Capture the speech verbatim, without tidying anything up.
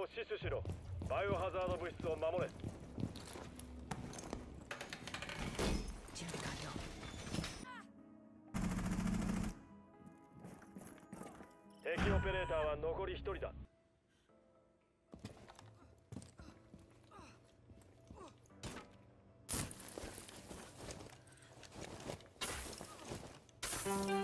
を死守しろ。バイオハザード物質を守れ。 準備完了。 敵オペレーターは残りひとりだ。 うん。